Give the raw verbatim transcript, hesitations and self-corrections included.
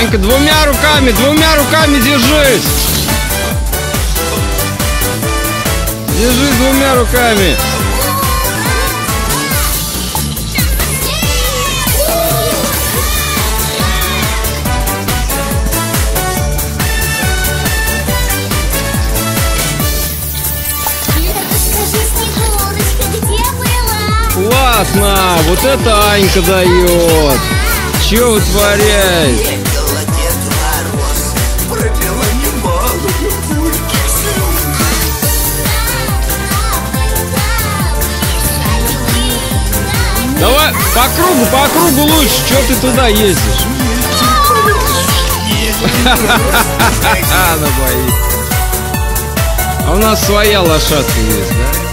Анька, двумя руками, двумя руками держись. Держись двумя руками. Классно! Вот это Анька дает! Чё вытворяет? Давай по кругу, по кругу лучше. Чё ты туда ездишь? Она боится. А у нас своя лошадка есть, да?